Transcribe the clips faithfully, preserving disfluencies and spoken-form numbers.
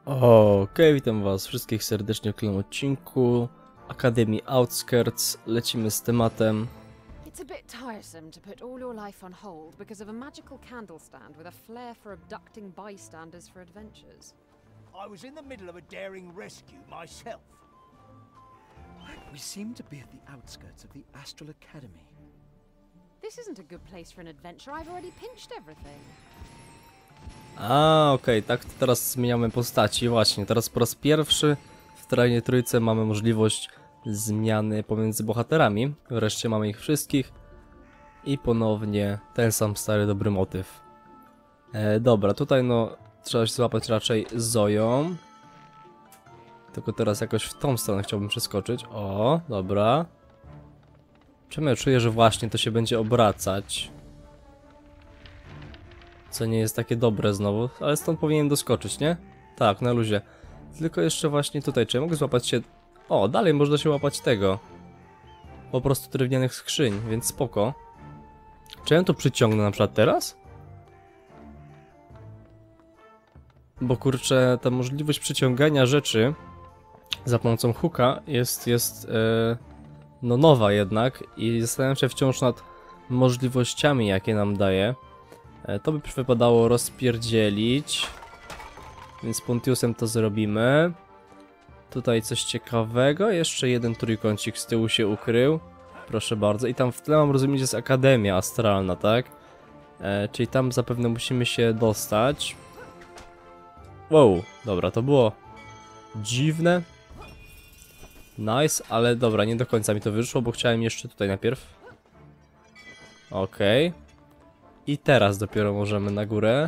Okej, okay, witam was wszystkich serdecznie w kolejnym odcinku Akademii Outskirts. Lecimy z tematem. It's a bit tiresome to put all your life on hold because of a magical candle stand with a flair for abducting bystanders for adventures. I was in the middle of a daring rescue myself. We seem to be at the outskirts of the Astral Academy. This isn't a good place for an adventure. I've already pinched everything. A, okej, okay, tak, teraz zmieniamy postaci. Właśnie, teraz po raz pierwszy w Trainie Trójce mamy możliwość zmiany pomiędzy bohaterami. Wreszcie mamy ich wszystkich. I ponownie ten sam stary dobry motyw. E, dobra, tutaj no trzeba się złapać raczej Zoją. Tylko teraz jakoś w tą stronę chciałbym przeskoczyć. O, dobra. Czemu ja czuję, że właśnie to się będzie obracać? Co nie jest takie dobre znowu, ale stąd powinienem doskoczyć, nie? Tak, na luzie. Tylko jeszcze właśnie tutaj, czy ja mogę złapać się... O, dalej można się łapać tego. Po prostu drewnianych skrzyń, więc spoko. Czy ja to przyciągnę na przykład teraz? Bo kurczę, ta możliwość przyciągania rzeczy za pomocą hooka jest, jest yy, no nowa jednak i zastanawiam się wciąż nad możliwościami, jakie nam daje. To by wypadało rozpierdzielić. Więc Pontiusem to zrobimy. Tutaj coś ciekawego. Jeszcze jeden trójkącik z tyłu się ukrył. Proszę bardzo. I tam w tle mam rozumieć jest Akademia Astralna, tak? E, czyli tam zapewne musimy się dostać. Wow, dobra, to było dziwne. Nice, ale dobra, nie do końca mi to wyszło, bo chciałem jeszcze tutaj najpierw. Okej. Okay. I teraz dopiero możemy na górę.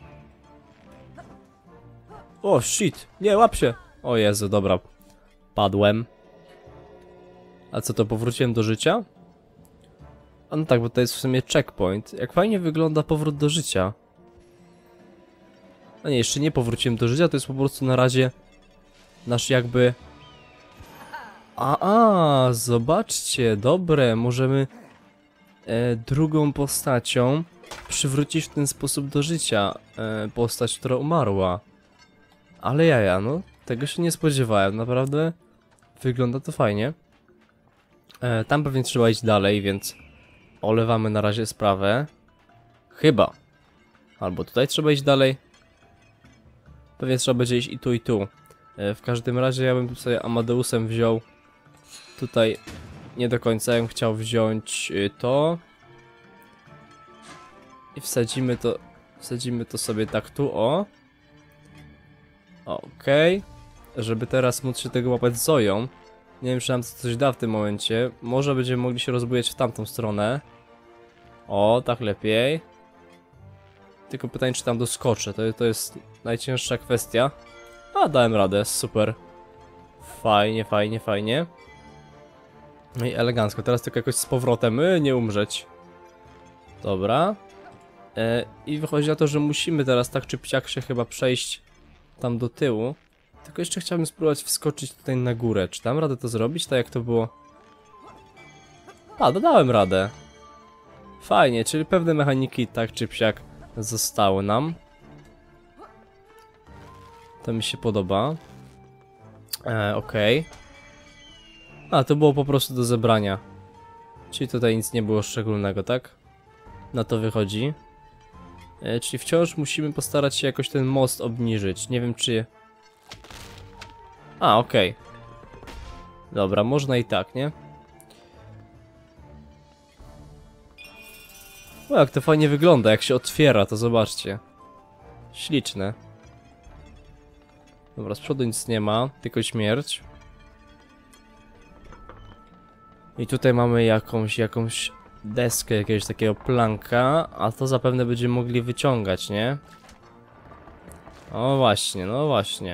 O, shit! Nie, łap się! O Jezu, dobra. Padłem. A co to, powróciłem do życia? A no tak, bo to jest w sumie checkpoint. Jak fajnie wygląda powrót do życia. No nie, jeszcze nie powróciłem do życia, to jest po prostu na razie nasz jakby... A, a, zobaczcie, dobre, możemy e, drugą postacią przywrócić w ten sposób do życia e, postać, która umarła. Ale jaja, no, tego się nie spodziewałem, naprawdę wygląda to fajnie. E, tam pewnie trzeba iść dalej, więc olewamy na razie sprawę. Chyba. Albo tutaj trzeba iść dalej. Pewnie trzeba będzie iść i tu, i tu. E, w każdym razie ja bym sobie Amadeusem wziął. Tutaj nie do końca, ja bym chciał wziąć y, to. I wsadzimy to, wsadzimy to sobie tak tu, o. Okej. Okay. Żeby teraz móc się tego łapać z Zoją. Nie wiem, czy nam to coś da w tym momencie. Może będziemy mogli się rozbujać w tamtą stronę. O, tak lepiej. Tylko pytanie, czy tam doskoczę. To, to jest najcięższa kwestia. A, dałem radę, super. Fajnie, fajnie, fajnie. No i elegancko. Teraz tylko jakoś z powrotem, yy, nie umrzeć. Dobra. E, I wychodzi na to, że musimy teraz tak czy psiak się chyba przejść tam do tyłu. Tylko jeszcze chciałbym spróbować wskoczyć tutaj na górę. Czy dam radę to zrobić, tak jak to było? A, dodałem radę. Fajnie, czyli pewne mechaniki tak czy psiak zostały nam. To mi się podoba. E, Okej. Okay. A, to było po prostu do zebrania. Czyli tutaj nic nie było szczególnego, tak? Na to wychodzi. E, czyli wciąż musimy postarać się jakoś ten most obniżyć. Nie wiem czy... A, okej. Okay. Dobra, można i tak, nie? O, jak to fajnie wygląda, jak się otwiera, to zobaczcie. Śliczne. Dobra, z przodu nic nie ma, tylko śmierć. I tutaj mamy jakąś, jakąś deskę, jakiegoś takiego planka, a to zapewne będziemy mogli wyciągać, nie? O właśnie, no właśnie.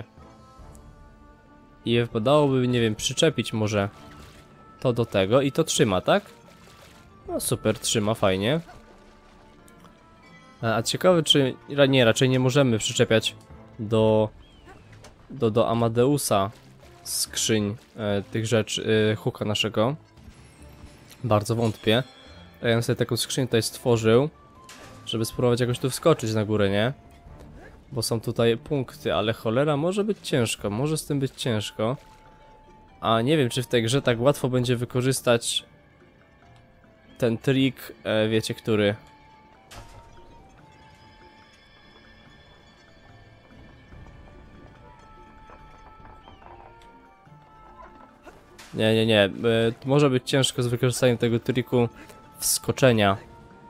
I wypadałoby, nie wiem, przyczepić może to do tego i to trzyma, tak? No super, trzyma, fajnie. A, a ciekawe, czy... Nie, raczej nie możemy przyczepiać do... Do, do Amadeusa skrzyń e, tych rzeczy, e, hooka naszego. Bardzo wątpię. Ja bym sobie taką skrzynię tutaj stworzył, żeby spróbować jakoś tu wskoczyć na górę, nie? Bo są tutaj punkty, ale cholera, może być ciężko, może z tym być ciężko. A nie wiem, czy w tej grze tak łatwo będzie wykorzystać ten trik, e, wiecie, który... Nie, nie, nie. E, może być ciężko z wykorzystaniem tego triku wskoczenia.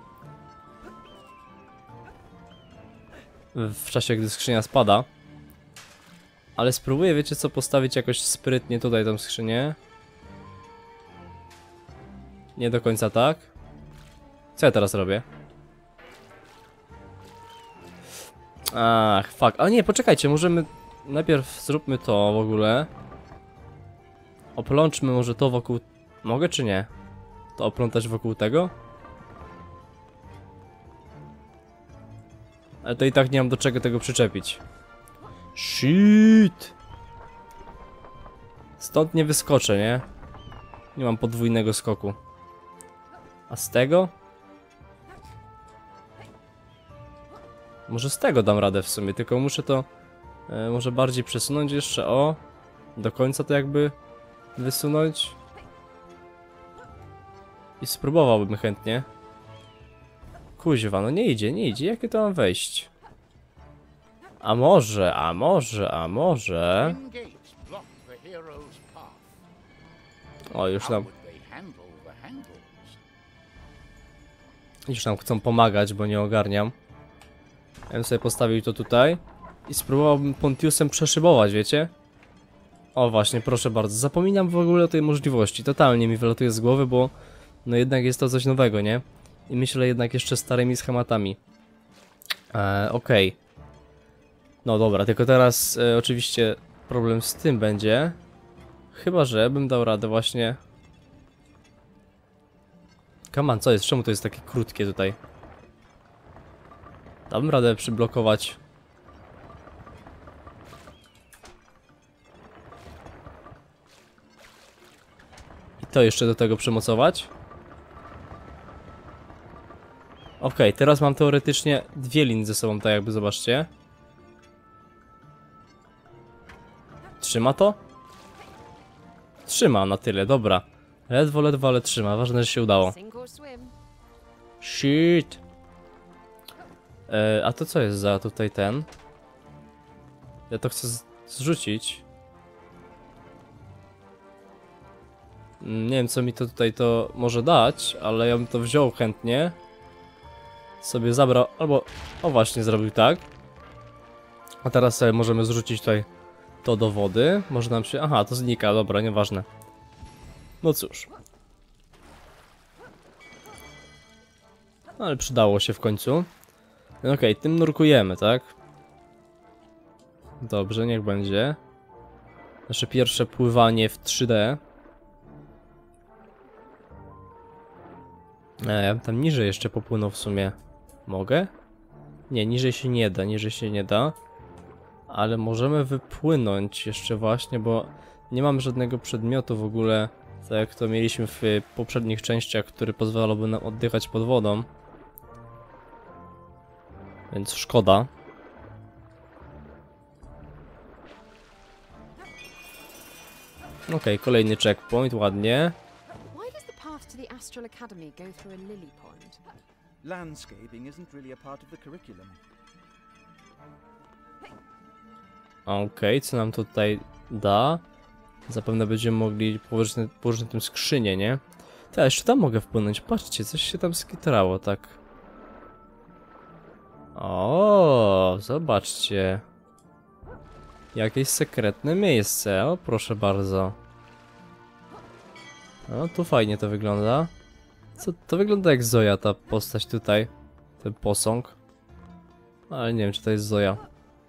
W czasie, gdy skrzynia spada. Ale spróbuję, wiecie co, postawić jakoś sprytnie tutaj tą skrzynię. Nie do końca tak. Co ja teraz robię? Ach, fuck. A nie, poczekajcie, możemy... Najpierw zróbmy to w ogóle. Oplączmy może to wokół... Mogę czy nie? To oplątać wokół tego? Ale to i tak nie mam do czego tego przyczepić. Shit! Stąd nie wyskoczę, nie? Nie mam podwójnego skoku. A z tego? Może z tego dam radę w sumie, tylko muszę to e, może bardziej przesunąć jeszcze, o. Do końca to jakby wysunąć. I spróbowałbym chętnie. Kuźwa, no nie idzie, nie idzie, jakie to mam wejść? A może, a może, a może... O, już nam... Już nam chcą pomagać, bo nie ogarniam. Ja bym sobie postawił to tutaj. I spróbowałbym Pontiusem przeszybować, wiecie? O właśnie, proszę bardzo. Zapominam w ogóle o tej możliwości. Totalnie mi wylatuje z głowy, bo... No jednak jest to coś nowego, nie? I myślę jednak jeszcze starymi schematami. Eee, okej. Okay. No dobra, tylko teraz e, oczywiście problem z tym będzie. Chyba, że bym dał radę właśnie... Come on, co jest? Czemu to jest takie krótkie tutaj? Dałbym radę przyblokować. I to jeszcze do tego przymocować. Okej, okay, teraz mam teoretycznie dwie linie ze sobą, tak jakby, zobaczcie. Trzyma to? Trzyma na tyle, dobra. Ledwo, ledwo, ale trzyma. Ważne, że się udało. Shit. E, a to co jest za tutaj ten? Ja to chcę zrzucić. Nie wiem, co mi to tutaj to może dać, ale ja bym to wziął chętnie. Sobie zabrał, albo... O właśnie, zrobił tak. A teraz sobie możemy zrzucić tutaj to do wody. Może nam się... Aha, to znika, dobra, nieważne. No cóż. No, ale przydało się w końcu. Okej, okay, tym nurkujemy, tak? Dobrze, niech będzie. Nasze pierwsze pływanie w trzy D. E, ja bym tam niżej jeszcze popłynął w sumie. Mogę? Nie, niżej się nie da, niżej się nie da. Ale możemy wypłynąć jeszcze właśnie, bo nie mam żadnego przedmiotu w ogóle, tak jak to mieliśmy w poprzednich częściach, który pozwalałby nam oddychać pod wodą. Więc szkoda. Okej, okay, kolejny checkpoint, ładnie. Why does the path to the Astral Academy go through a lily pond? Landscaping isn't really a part of the curriculum. Okej, okay, co nam to tutaj da? Zapewne będziemy mogli położyć, położyć na tym skrzynię, nie? To ja jeszcze tam mogę wpłynąć. Patrzcie, coś się tam skitrało, tak. O, zobaczcie. Jakieś sekretne miejsce, o proszę bardzo. No, tu fajnie to wygląda. Co, to wygląda jak Zoja, ta postać tutaj. Ten posąg. Ale nie wiem, czy to jest Zoja.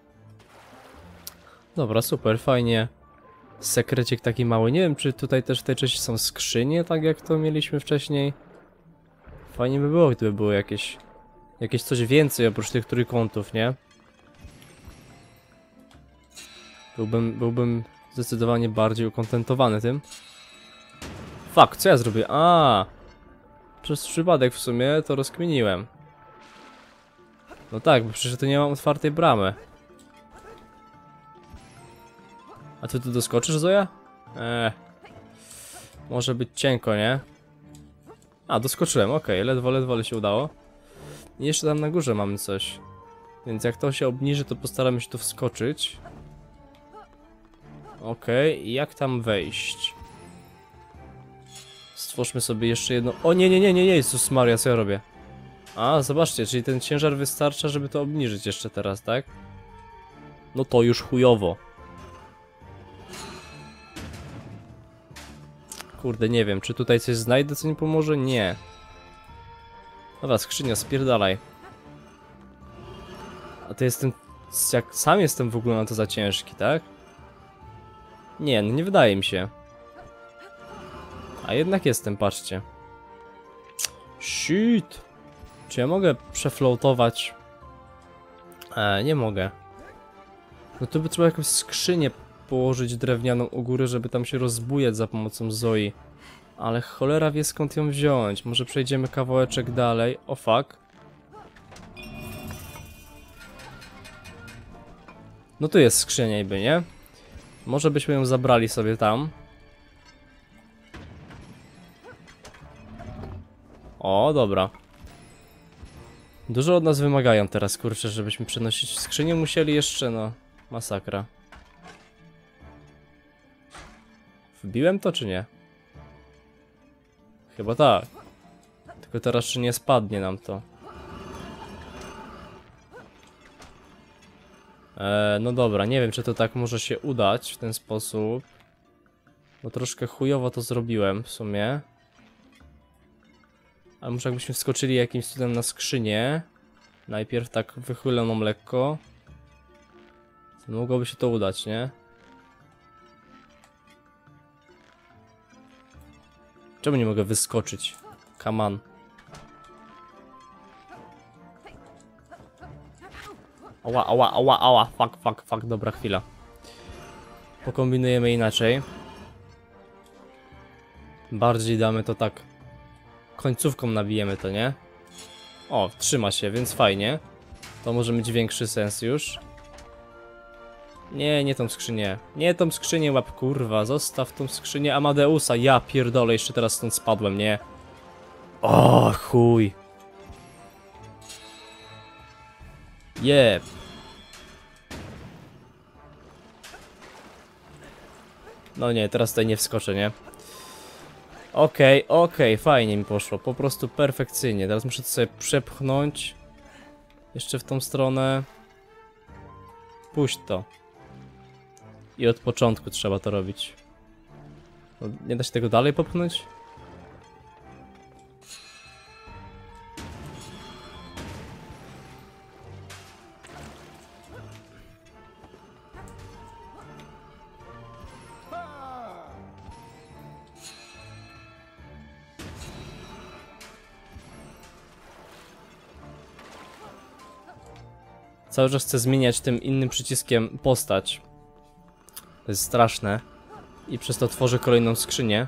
Dobra, super, fajnie. Sekrecik taki mały. Nie wiem, czy tutaj też w tej części są skrzynie, tak jak to mieliśmy wcześniej. Fajnie by było, gdyby było jakieś... Jakieś coś więcej oprócz tych trójkątów, nie? Byłbym, byłbym zdecydowanie bardziej ukontentowany tym. Fuck, co ja zrobię? A, przez przypadek w sumie to rozkminiłem. No tak, bo przecież tu nie mam otwartej bramy. A ty tu doskoczysz, Zoja? Eee. Może być cienko, nie? A, doskoczyłem, okej, okay. ledwo, ledwo, ale się udało. I jeszcze tam na górze mamy coś. Więc jak to się obniży, to postaramy się tu wskoczyć. Okej, okay. I jak tam wejść? Stwórzmy sobie jeszcze jedno... O nie, nie, nie, nie, nie, Jezus Maria, co ja robię? A, zobaczcie, czyli ten ciężar wystarcza, żeby to obniżyć jeszcze teraz, tak? No to już chujowo. Kurde, nie wiem, czy tutaj coś znajdę, co mi pomoże? Nie. Dobra, skrzynia, spierdalaj. A to jestem... Jak sam jestem w ogóle na to za ciężki, tak? Nie, no nie wydaje mi się. A jednak jestem, patrzcie. Shit. Czy ja mogę przefloatować? E, nie mogę. No to by trzeba jakąś skrzynię położyć drewnianą u góry, żeby tam się rozbujać za pomocą Zoi. Ale cholera wie, skąd ją wziąć. Może przejdziemy kawałeczek dalej. O fuck. No tu jest skrzynia niby, nie? Może byśmy ją zabrali sobie tam. O, dobra. Dużo od nas wymagają teraz, kurczę, żebyśmy przenosić skrzynię musieli jeszcze, no. Masakra. Wbiłem to, czy nie? Chyba tak. Tylko teraz czy nie spadnie nam to. Eee, no dobra, nie wiem, czy to tak może się udać w ten sposób. Bo troszkę chujowo to zrobiłem w sumie. Ale może jakbyśmy wskoczyli jakimś cudem na skrzynię. Najpierw tak wychyloną lekko. To mogłoby się to udać, nie? Czemu nie mogę wyskoczyć? Come on. Ała, ała, ała, ała. Fuck, fuck, fuck. Dobra, chwila. Pokombinujemy inaczej. Bardziej damy to tak. Końcówką nabijemy to, nie? O, trzyma się, więc fajnie. To może mieć większy sens już. Nie, nie tą skrzynię. Nie tą skrzynię, łap, kurwa. Zostaw tą skrzynię Amadeusa. Ja pierdolę, jeszcze teraz stąd spadłem, nie? O, chuj. Jeb. No nie, teraz tutaj nie wskoczę, nie? Okej, okay, okej, okay, fajnie mi poszło. Po prostu perfekcyjnie. Teraz muszę to sobie przepchnąć. Jeszcze w tą stronę. Puść to. I od początku trzeba to robić. No, nie da się tego dalej popchnąć? Cały czas chcę zmieniać tym innym przyciskiem postać. To jest straszne. I przez to tworzę kolejną skrzynię.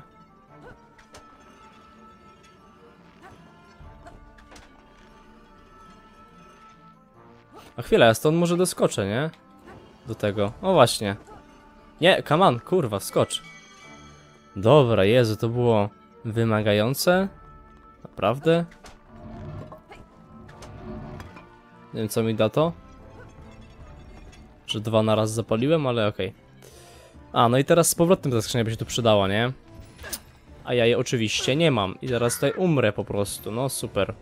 A chwila, ja stąd może doskoczę, nie? Do tego. O właśnie. Nie, come on, kurwa, wskocz. Dobra, Jezu, to było wymagające. Naprawdę? Nie wiem, co mi da to. Że dwa na raz zapaliłem, ale okej. Okay. A, no i teraz z powrotem ta skrzynia by się tu przydała, nie? A ja jej oczywiście nie mam. I zaraz tutaj umrę po prostu. No super.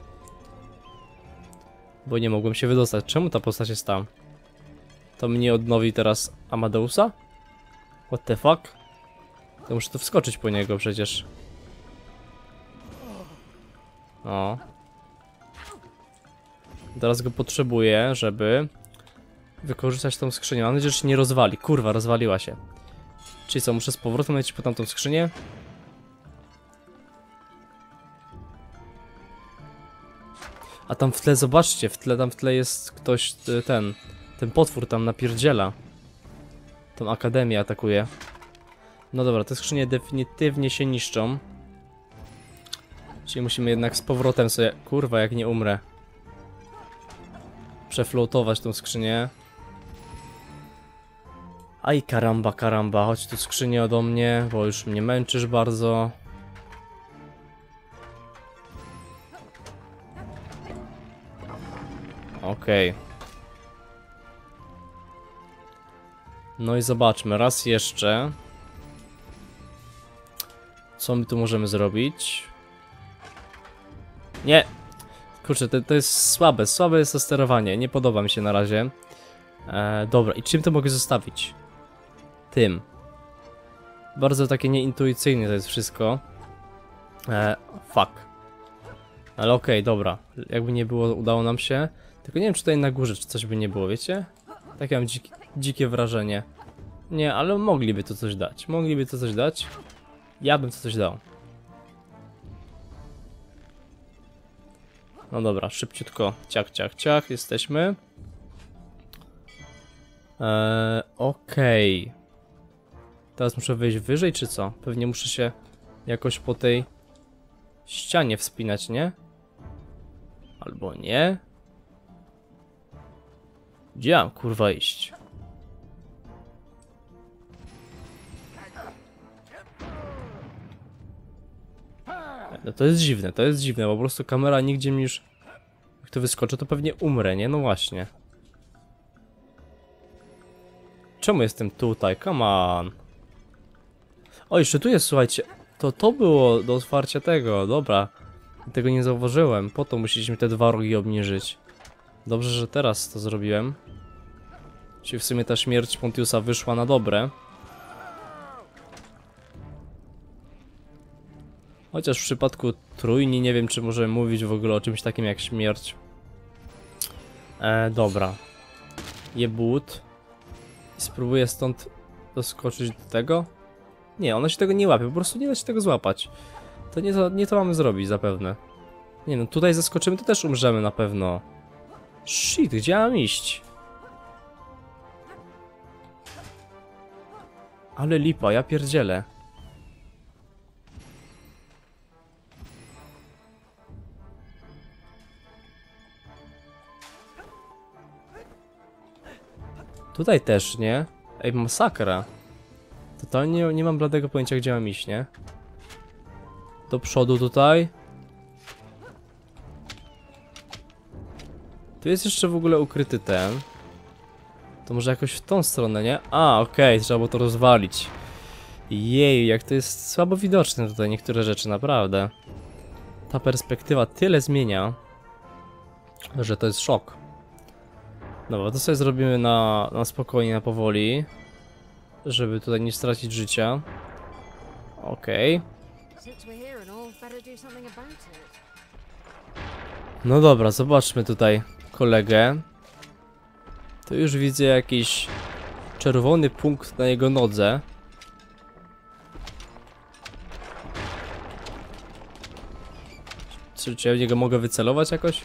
Bo nie mogłem się wydostać. Czemu ta postać jest tam? To mnie odnowi teraz Amadeusa? What the fuck? To muszę tu wskoczyć po niego przecież. O. Teraz go potrzebuję, żeby wykorzystać tą skrzynię. Mam nadzieję, że się nie rozwali. Kurwa, rozwaliła się. Czyli co, muszę z powrotem lecieć po tamtą skrzynię? A tam w tle, zobaczcie, w tle, tam w tle jest ktoś, ten, ten potwór tam napierdziela. Tą akademię atakuje. No dobra, te skrzynie definitywnie się niszczą. Czyli musimy jednak z powrotem sobie, kurwa, jak nie umrę, przefloatować tą skrzynię. Aj, karamba, karamba, chodź tu skrzynię ode mnie, bo już mnie męczysz bardzo. Okej. Okay. No i zobaczmy, raz jeszcze. Co my tu możemy zrobić? Nie! Kurczę, to, to jest słabe, słabe jest to sterowanie, nie podoba mi się na razie. E, dobra, i czym to mogę zostawić? Tym. Bardzo takie nieintuicyjne to jest wszystko. E, fuck. Ale okej, okay, dobra. Jakby nie było, udało nam się. Tylko nie wiem, czy tutaj na górze czy coś by nie było, wiecie? Takie mam dziki, dzikie wrażenie. Nie, ale mogliby to coś dać. Mogliby to coś dać. Ja bym to coś dał. No dobra, szybciutko. Ciach, ciach, ciach. Jesteśmy. Eee, okej. Okay. Teraz muszę wejść wyżej, czy co? Pewnie muszę się jakoś po tej ścianie wspinać, nie? Albo nie? Gdzie mam, kurwa, iść? No to jest dziwne, to jest dziwne, bo po prostu kamera nigdzie mi już... Jak to wyskoczy, to pewnie umrę, nie? No właśnie. Czemu jestem tutaj? Come on. O, jeszcze tu jest, słuchajcie. To to było do otwarcia tego, dobra. Tego nie zauważyłem, po to musieliśmy te dwa rogi obniżyć. Dobrze, że teraz to zrobiłem. Czyli w sumie ta śmierć Pontiusa wyszła na dobre. Chociaż w przypadku trójni nie wiem, czy możemy mówić w ogóle o czymś takim jak śmierć. E, dobra. Jebut. I spróbuję stąd doskoczyć do tego. Nie, ona się tego nie łapie, po prostu nie da się tego złapać. To nie to, nie to mamy zrobić zapewne. Nie no, tutaj zaskoczymy, to też umrzemy na pewno. Shit, gdzie mam iść? Ale lipa, ja pierdzielę. Tutaj też, nie? Ej, masakra. Totalnie nie, nie mam bladego pojęcia, gdzie mam iść, nie? Do przodu tutaj. Tu jest jeszcze w ogóle ukryty ten. To może jakoś w tą stronę, nie? A, okej, okay, trzeba było to rozwalić. Jej, jak to jest słabo widoczne tutaj niektóre rzeczy, naprawdę. Ta perspektywa tyle zmienia, że to jest szok. Dobra, to sobie zrobimy na, na spokojnie, na powoli. Żeby tutaj nie stracić życia. Okej. Okay. No dobra, zobaczmy tutaj kolegę. Tu już widzę jakiś czerwony punkt na jego nodze. Czy, czy ja w niego mogę wycelować jakoś?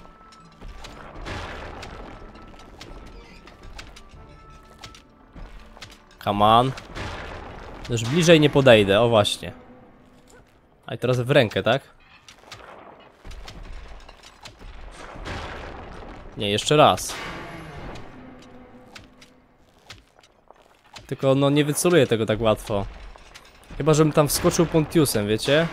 Come on. Już bliżej nie podejdę, o właśnie. A i teraz w rękę, tak? Nie, jeszcze raz. Tylko no nie wyceluję tego tak łatwo. Chyba żebym tam wskoczył Pontiusem, wiecie?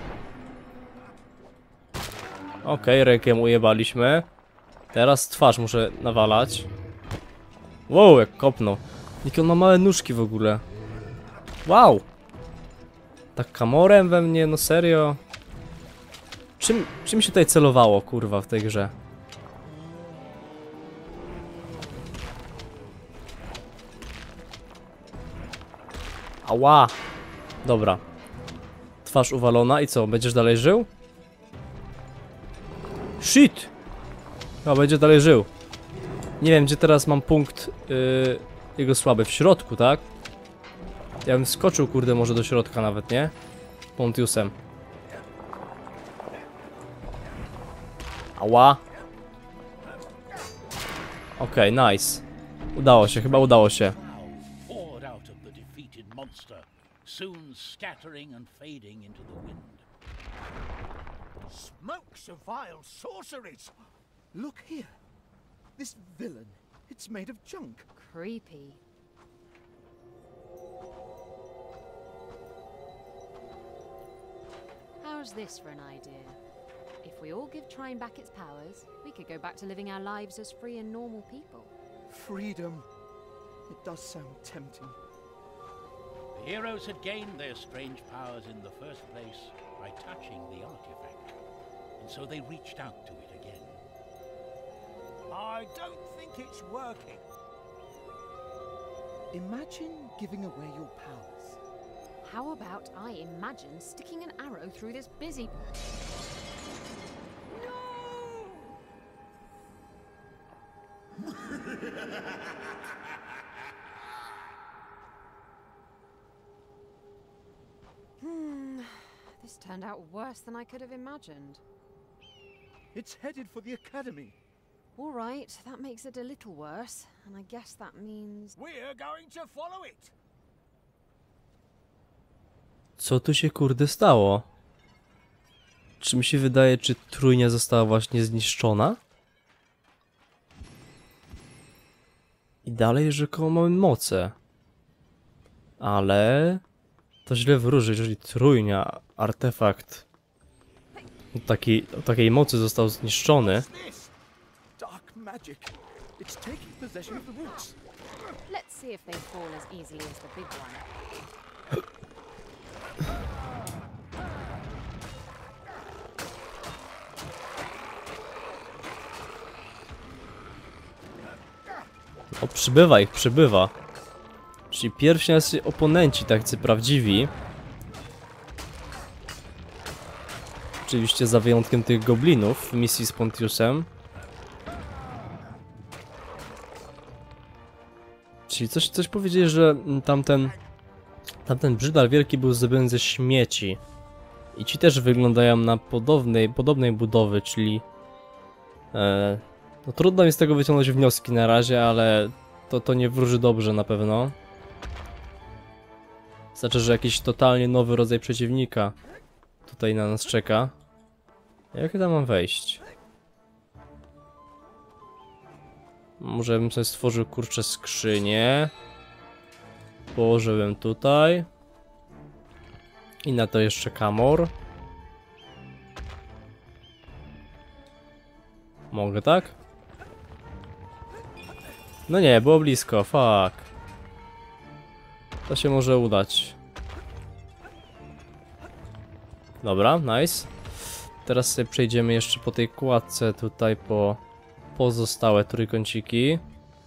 Okej, okay, rękę mu ujebaliśmy. Teraz twarz muszę nawalać. Wow, jak kopnął. Jakie on ma małe nóżki w ogóle. Wow. Tak kamorem we mnie, no serio. Czym, czym się tutaj celowało, kurwa, w tej grze? Ała. Dobra. Twarz uwalona i co, będziesz dalej żył? Shit. No, będzie dalej żył. Nie wiem, gdzie teraz mam punkt yy, jego słaby. W środku, tak? Ja bym skoczył, kurde, może do środka nawet, nie? Pontiusem. Ała. Okej, okay, nice. Udało się, chyba udało się. Smokes of vile sorceries. Look here. This villain, it's made of junk. Creepy. How's this for an idea? If we all give Trine back its powers, we could go back to living our lives as free and normal people. Freedom. It does sound tempting. The heroes had gained their strange powers in the first place by touching the artifact, and so they reached out to it again. I don't think it's working. Imagine giving away your powers. How about I imagine sticking an arrow through this busy... Hmm, this turned out worse than I could have imagined. It's headed for the academy. All right, that makes it a little worse, and I guess that means... We're going to follow it. Co tu się kurde stało? Czy mi się wydaje, czy trójnia została właśnie zniszczona? I dalej rzekomo mamy moce. Ale... to źle wróży, jeżeli trójnia, artefakt o takiej, o takiej mocy został zniszczony. What's this? Dark magic. It's taking possession of the roots. Let's see if they fall as easily as the big one. O, przybywa ich, przybywa. Czyli pierwsi nasi oponenci, tacy prawdziwi. Oczywiście za wyjątkiem tych goblinów w misji z Pontiusem. Czyli coś, coś powiedzieli, że tamten... Tamten brzydal wielki był zrobiony ze śmieci. I ci też wyglądają na podobnej, podobnej budowy, czyli... E, no trudno mi z tego wyciągnąć wnioski na razie, ale to, to nie wróży dobrze na pewno. Znaczy, że jakiś totalnie nowy rodzaj przeciwnika tutaj na nas czeka. Jak tam mam wejść? Może bym sobie stworzył kurczę skrzynię. Położyłem tutaj. I na to jeszcze kamor. Mogę tak? No nie, było blisko, fuck. To się może udać. Dobra, nice. Teraz sobie przejdziemy jeszcze po tej kładce tutaj po pozostałe trójkąciki.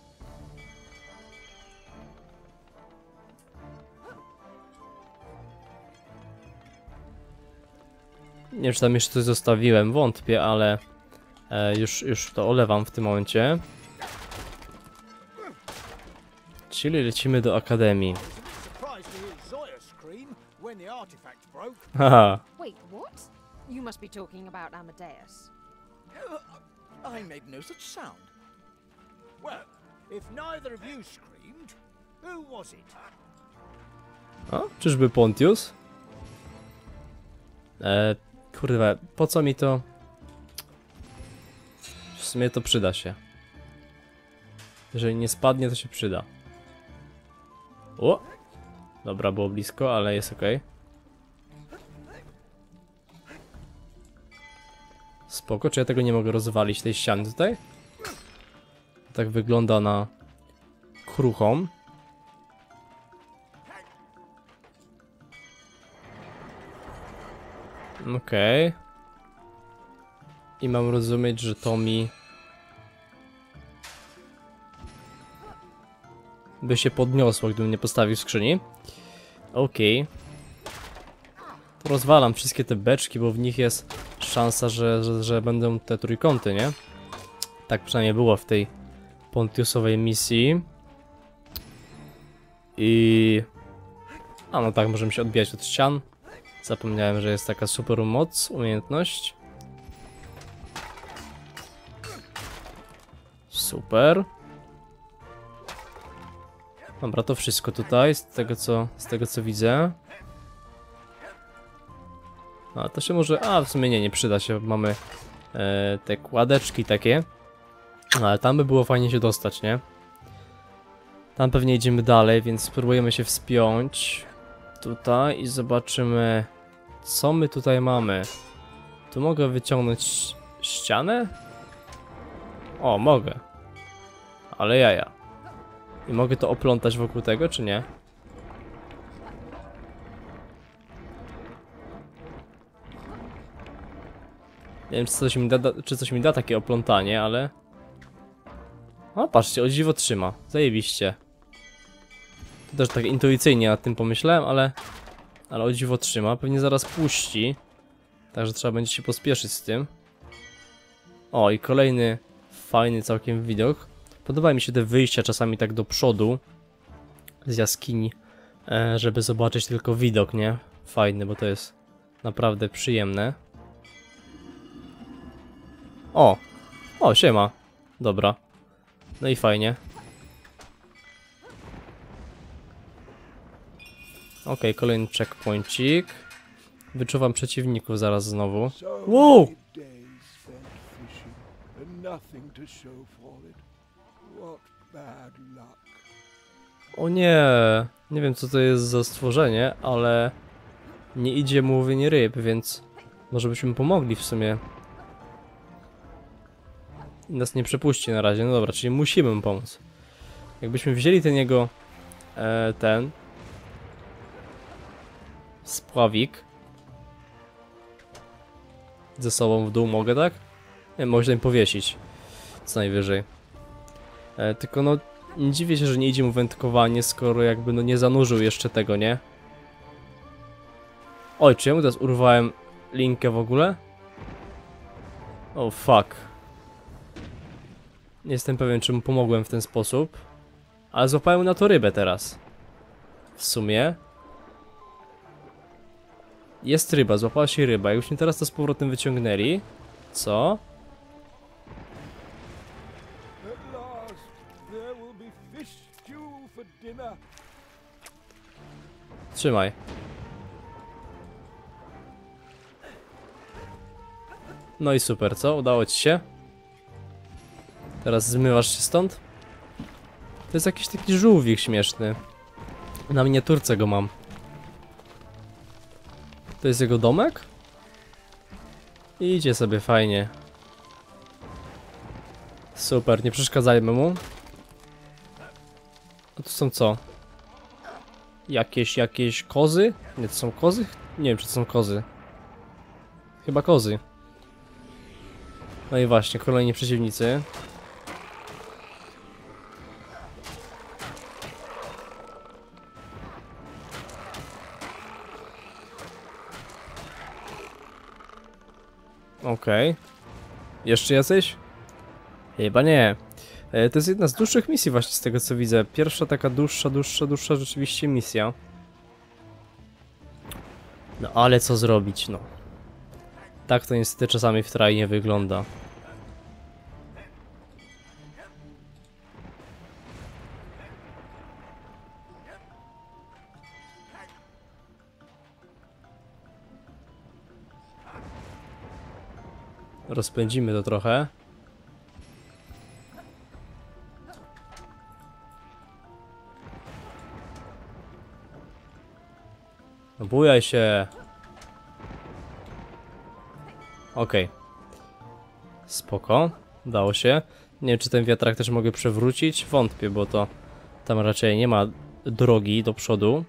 Nie wiem, czy tam jeszcze coś zostawiłem, wątpię, ale e, już, już to olewam w tym momencie. Czyli lecimy do akademii. Surprised to hear Zoya scream when the artifact broke. Haha. Wait, what? You must be talking about Amadeus. I made no such sound. Well, if neither of you screamed, who was it? O, czyżby Pontius? E, kurwa, po co mi to? W sumie to przyda się. Jeżeli nie spadnie, to się przyda. O! Dobra, było blisko, ale jest ok. Spoko, czy ja tego nie mogę rozwalić, tej ściany tutaj? Tak wygląda na kruchą. Okej. Okay. I mam rozumieć, że to mi by się podniosło, gdybym nie postawił skrzyni. Okej. Okay. To rozwalam wszystkie te beczki, bo w nich jest szansa, że, że, że będą te trójkąty, nie? Tak przynajmniej było w tej Pontiusowej misji. I... A no tak, możemy się odbijać od ścian. Zapomniałem, że jest taka super moc, umiejętność. Super. Dobra, to wszystko tutaj, z tego co, z tego co widzę. A to się może... A, w sumie nie, nie przyda się, mamy e, te kładeczki takie. Ale tam by było fajnie się dostać, nie? Tam pewnie idziemy dalej, więc spróbujemy się wspiąć tutaj i zobaczymy, co my tutaj mamy? Tu mogę wyciągnąć ścianę? O, mogę. Ale jaja. I mogę to oplątać wokół tego, czy nie? Nie wiem, czy coś mi da, czy coś mi da takie oplątanie, ale... O, patrzcie, o dziwo trzyma. Zajebiście. To też tak intuicyjnie nad tym pomyślałem, ale... Ale o dziwo trzyma. Pewnie zaraz puści. Także trzeba będzie się pospieszyć z tym. O, i kolejny fajny całkiem widok. Podoba mi się te wyjścia czasami tak do przodu z jaskini, e, żeby zobaczyć tylko widok, nie? Fajny, bo to jest naprawdę przyjemne. O! O, siema. Dobra. No i fajnie. Okej, okay, kolejny checkpointik. Wyczuwam przeciwników zaraz znowu. Wow! O nie! Nie wiem, co to jest za stworzenie, ale nie idzie mu łowienie ryb, więc może byśmy pomogli w sumie. I nas nie przepuści na razie. No dobra, czyli musimy mu pomóc. Jakbyśmy wzięli ten jego e, ten spławik ze sobą w dół, mogę, tak? Nie, można im powiesić co najwyżej. E, tylko no nie dziwię się, że nie idzie mu wędkowanie, skoro jakby no nie zanurzył jeszcze tego, nie? Oj, czy ja mu teraz urwałem linkę w ogóle? O, oh, fuck. Nie jestem pewien, czy mu pomogłem w ten sposób. Ale złapałem na to rybę teraz. W sumie. Jest ryba, złapała się ryba. Jakbyśmy teraz to z powrotem wyciągnęli. Co? Trzymaj. No i super, co? Udało ci się? Teraz zmywasz się stąd? To jest jakiś taki żółwik śmieszny. Na miniaturce go mam. To jest jego domek? I idzie sobie fajnie. Super, nie przeszkadzajmy mu. A tu są co? Jakieś, jakieś kozy? Nie, to są kozy? Nie wiem, czy to są kozy. Chyba kozy. No i właśnie, kolejni przeciwnicy. Okej. Okay. Jeszcze jacyś? Chyba nie. E, to jest jedna z dłuższych misji właśnie z tego co widzę. Pierwsza taka dłuższa, dłuższa, dłuższa rzeczywiście misja. No ale co zrobić, no. Tak to niestety czasami w trainie wygląda. Rozpędzimy to trochę. No bujaj się. Okej. Okay. Spoko. Udało się. Nie wiem, czy ten wiatrak też mogę przewrócić. Wątpię, bo to tam raczej nie ma drogi do przodu.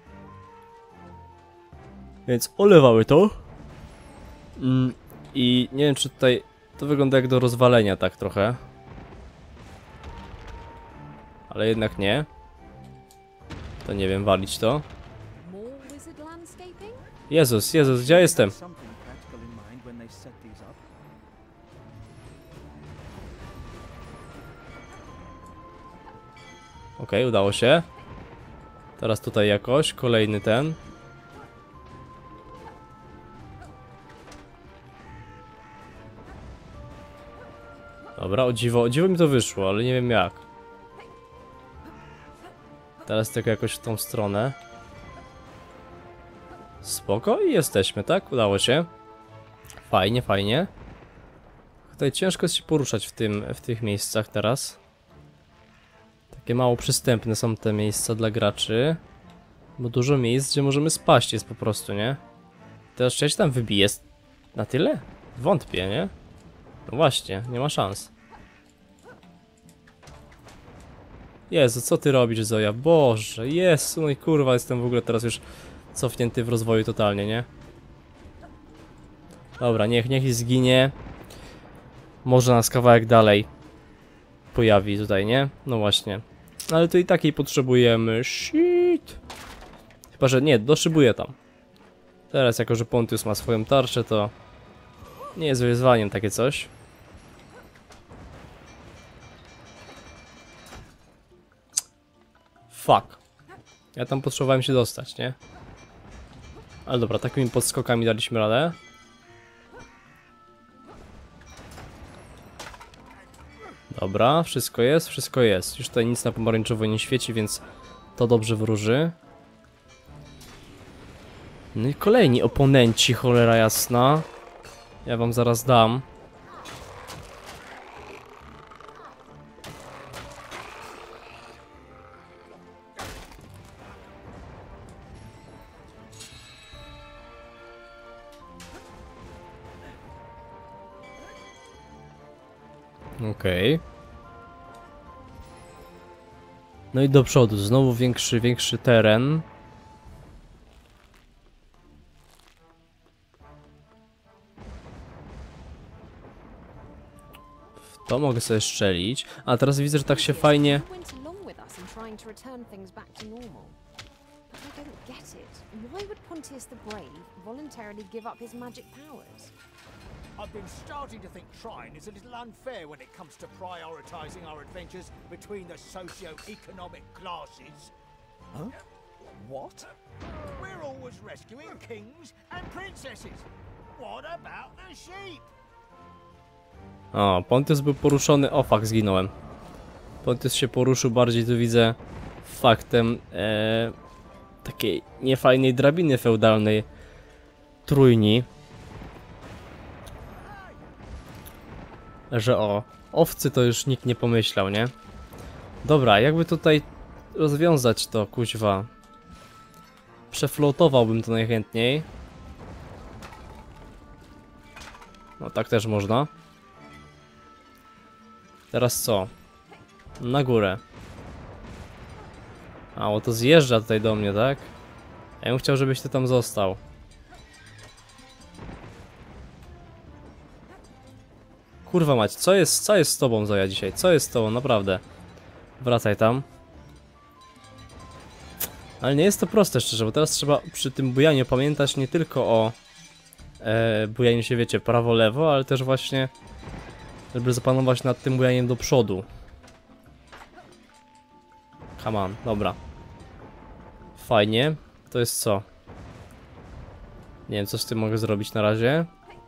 Więc olewały to. Mm, I nie wiem, czy tutaj to wygląda jak do rozwalenia tak trochę. Ale jednak nie. To nie wiem, walić to. Jezus, Jezus, gdzie ja jestem? Okej, okay, udało się. Teraz tutaj jakoś, kolejny ten. Dobra, o dziwo, o dziwo mi to wyszło, ale nie wiem jak. Teraz tylko jakoś w tą stronę. Spoko i jesteśmy, tak? Udało się. Fajnie, fajnie. Tutaj ciężko jest się poruszać w tym, w tych miejscach teraz. Takie mało przystępne są te miejsca dla graczy. Bo dużo miejsc, gdzie możemy spaść jest po prostu, nie? To jeszcze się tam wybije na tyle? Wątpię, nie? No właśnie, nie ma szans. Jezu, co ty robisz, Zoja? Boże, Jezu, no i kurwa, jestem w ogóle teraz już cofnięty w rozwoju totalnie, nie? Dobra, niech, niech zginie. Może nas kawałek dalej pojawi tutaj, nie? No właśnie. Ale to i takiej potrzebujemy. Shit. Chyba, że nie, doszybuję tam. Teraz, jako że Pontius ma swoją tarczę, to nie jest wyzwaniem takie coś. Fuck. Ja tam potrzebowałem się dostać, nie? Ale dobra, takimi podskokami daliśmy radę. Dobra, wszystko jest, wszystko jest. Już tutaj nic na pomarańczowo nie świeci, więc to dobrze wróży. No i kolejni oponenci, cholera jasna. Ja wam zaraz dam. Okej. Okay. No i do przodu, znowu większy, większy teren. W to mogę sobie strzelić. A teraz widzę, że tak się fajnie... I've been starting to think Trine is a little unfair when it comes to prioritizing our adventures between the socio-economic classes. Huh? What? We're always rescuing kings and princesses. What about the sheep? O, Pontius był poruszony... O, fuck, zginąłem. Pontius się poruszył bardziej, tu widzę, faktem e, takiej niefajnej drabiny feudalnej trójni. Że o, owcy to już nikt nie pomyślał, nie? Dobra, jakby tutaj rozwiązać to, kuźwa. Przeflotowałbym to najchętniej. No tak też można. Teraz co? Na górę. A, o to zjeżdża tutaj do mnie, tak? Ja bym chciał, żebyś ty tam został. Kurwa mać, co jest, co jest z tobą, Zoja, dzisiaj? Co jest z tobą, naprawdę? Wracaj tam. Ale nie jest to proste, szczerze, bo teraz trzeba przy tym bujaniu pamiętać nie tylko o e, bujaniu się, wiecie, prawo-lewo, ale też właśnie, żeby zapanować nad tym bujaniem do przodu. Come on, dobra. Fajnie. To jest co? Nie wiem, co z tym mogę zrobić na razie.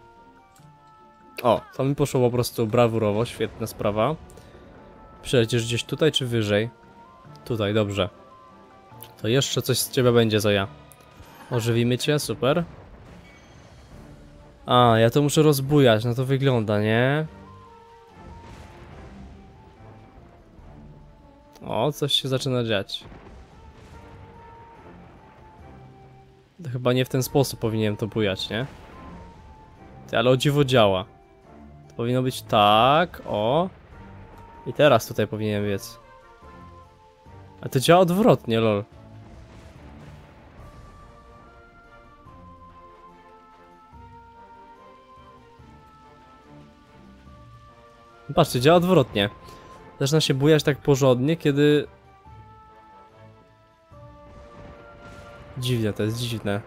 O, to mi poszło po prostu brawurowo, świetna sprawa. Przylecisz gdzieś tutaj czy wyżej? Tutaj, dobrze. To jeszcze coś z ciebie będzie, Zoja. Ożywimy cię, super. A, ja to muszę rozbujać, no to wygląda, nie? O, coś się zaczyna dziać. To chyba nie w ten sposób powinienem to bujać, nie? Ty, ale o dziwo działa. To powinno być tak, o. I teraz tutaj powinienem biec. A to działa odwrotnie, lol. Patrzcie, działa odwrotnie. Zaczyna się bujać tak porządnie, kiedy... Dziwne, to jest dziwne.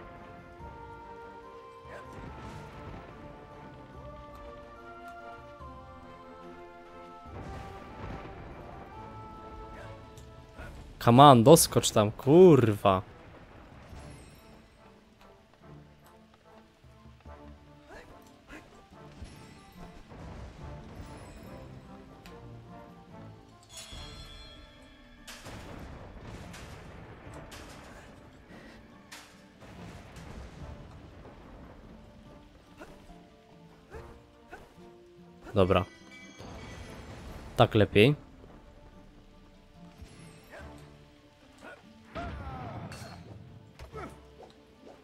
Come on, doskocz tam, kurwa. Dobra. Tak lepiej.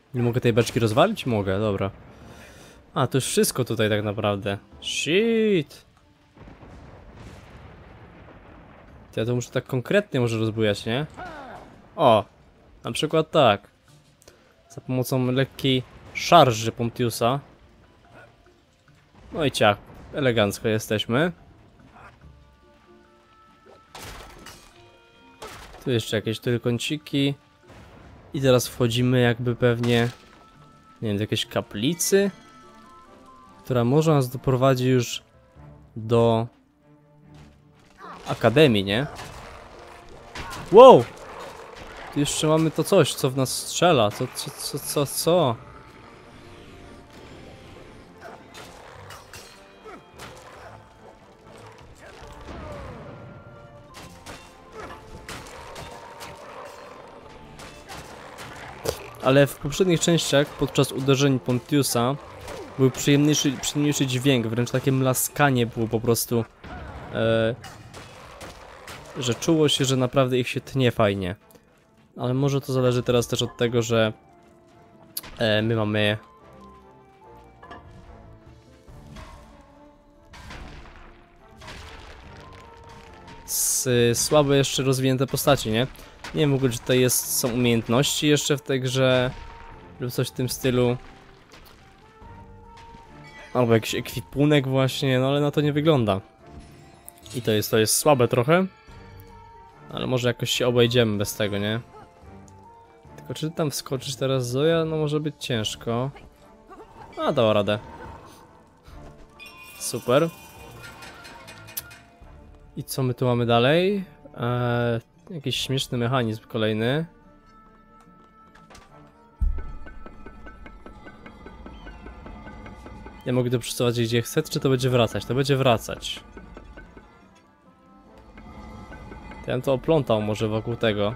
Nie mogę tej beczki rozwalić? Mogę, dobra. A, to już wszystko tutaj tak naprawdę. Shit! Ja to muszę tak konkretnie może rozbujać, nie? O! Na przykład tak. Za pomocą lekkiej szarży Pontiusa. No i ciach. Elegancko jesteśmy. Tu jeszcze jakieś trójkąciki. I teraz wchodzimy jakby pewnie, nie wiem, do jakiejś kaplicy, która może nas doprowadzi już do akademii, nie? Wow! Tu jeszcze mamy to coś, co w nas strzela. Co, co, co, co, co? Ale w poprzednich częściach, podczas uderzeń Pontiusa, był przyjemniejszy, przyjemniejszy dźwięk, wręcz takie mlaskanie było po prostu, e, że czuło się, że naprawdę ich się tnie fajnie. Ale może to zależy teraz też od tego, że e, my mamy s, słabe jeszcze rozwinięte postaci, nie? Nie wiem w ogóle, czy tutaj jest, są umiejętności jeszcze w tej grze lub coś w tym stylu. Albo jakiś ekwipunek właśnie, no ale na to nie wygląda. I to jest, to jest słabe trochę. Ale może jakoś się obejdziemy bez tego, nie? Tylko czy tam wskoczyć teraz Zoja? No może być ciężko. A, dała radę. Super. I co my tu mamy dalej? Eee, jakiś śmieszny mechanizm kolejny. Ja mogę to przesuwać gdzie chcę, czy to będzie wracać? To będzie wracać. To ja bym to oplątał może wokół tego.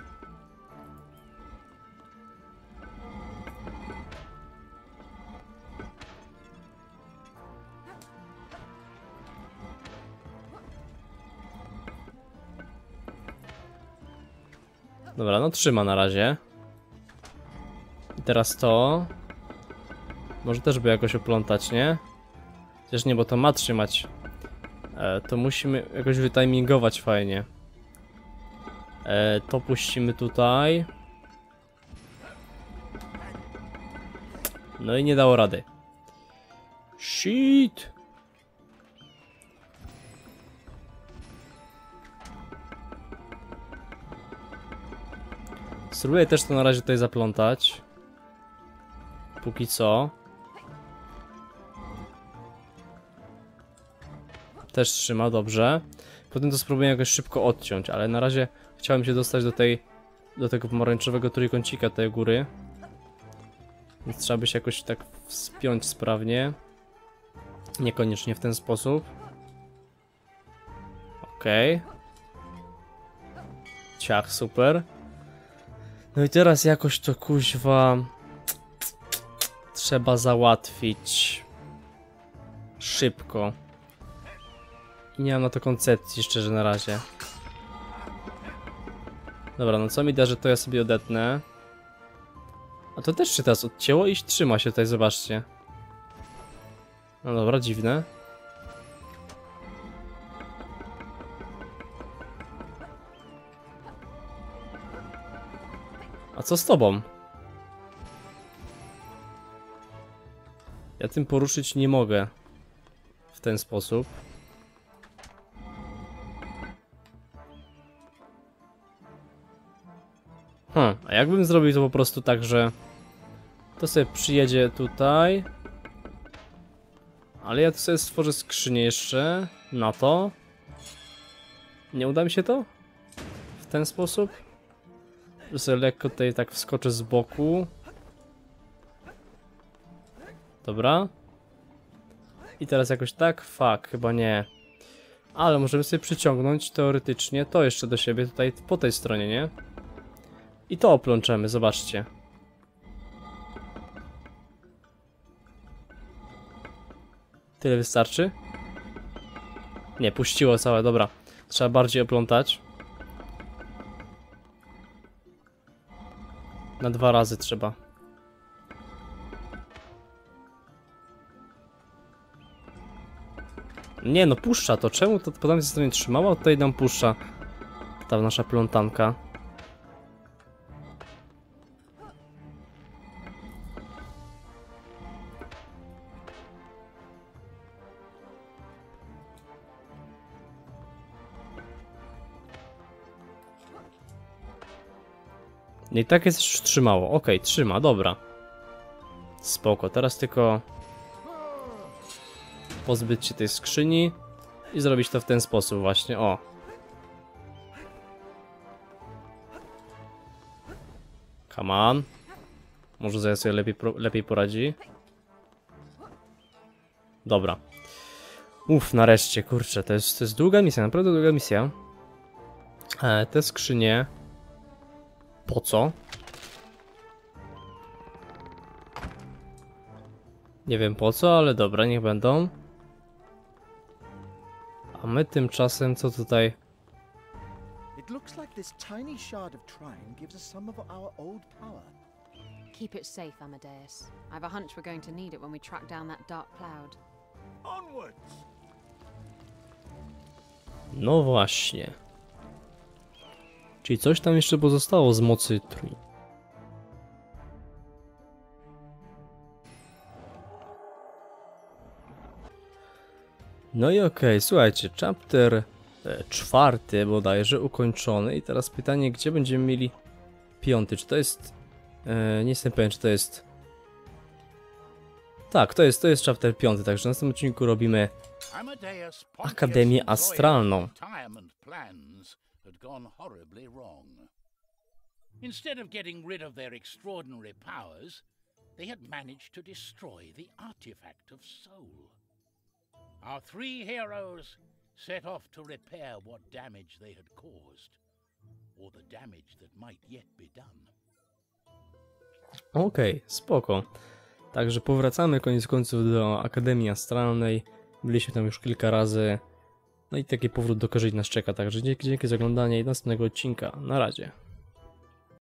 Dobra, no trzyma na razie. I teraz to... Może też by jakoś oplątać, nie? Chociaż nie, bo to ma trzymać. E, to musimy jakoś wytimingować fajnie. E, to puścimy tutaj. No i nie dało rady. Shit! Spróbuję też to na razie tutaj zaplątać. Póki co. Też trzyma, dobrze. Potem to spróbuję jakoś szybko odciąć, ale na razie chciałem się dostać do tej, do tego pomarańczowego trójkącika tej góry. Więc trzeba by się jakoś tak wspiąć sprawnie. Niekoniecznie w ten sposób. Okej. Okay. Ciach, super. No i teraz jakoś to kuźwa trzeba załatwić szybko. I nie mam na to koncepcji, szczerze, na razie. Dobra, no co mi da, że to ja sobie odetnę. A to też się teraz odcięło i trzyma się tutaj, zobaczcie. No dobra, dziwne. A co z tobą? Ja tym poruszyć nie mogę. W ten sposób. Hmm, a jakbym zrobił to po prostu tak, że to sobie przyjedzie tutaj. Ale ja tu sobie stworzę skrzynię jeszcze na to. Nie uda mi się to? W ten sposób? Że sobie lekko tutaj tak wskoczę z boku. Dobra. I teraz jakoś tak? Fuck, chyba nie. Ale możemy sobie przyciągnąć teoretycznie to jeszcze do siebie tutaj po tej stronie, nie? I to oplączemy, zobaczcie. Tyle wystarczy? Nie, puściło całe, dobra. Trzeba bardziej oplątać. Na dwa razy trzeba. Nie no, puszcza to. Czemu to po tamtej stronie trzymała? Tutaj nam puszcza ta nasza plątanka. I tak jest już trzymało. Okej, okay, trzyma, dobra. Spoko, teraz tylko pozbyć się tej skrzyni i zrobić to w ten sposób właśnie, o. Come on. Może zaraz sobie lepiej, lepiej poradzi. Dobra. Uff, nareszcie, kurczę, to jest, to jest długa misja, naprawdę długa misja. E, te skrzynie... Po co? Nie wiem po co, ale dobra, niech będą. A my tymczasem co tutaj? It looks like this tiny shard of trine gives us some of our old power. Keep it safe, Amadeus. I have a hunch we're going to need it when we track down that dark cloud. Onwards! No właśnie. Czyli coś tam jeszcze pozostało z mocy trój. No i okej, okay, słuchajcie, chapter e, czwarty bodajże ukończony i teraz pytanie, gdzie będziemy mieli piąty, czy to jest... E, nie jestem pewien, czy to jest... Tak, to jest, to jest chapter piąty, także w następnym odcinku robimy Akademię Astralną. Instead of getting rid of their extraordinary powers, they had managed to destroy the artifact of soul. Our three heroes set off to repair what damage they had caused, or the damage that might yet be done. Okej, okay, spoko. Także powracamy koniec końców do Akademii Astralnej. Byliśmy tam już kilka razy. No i taki powrót do korzeni nas czeka. Także dzięki, dzięki za oglądanie i do następnego odcinka. Na razie.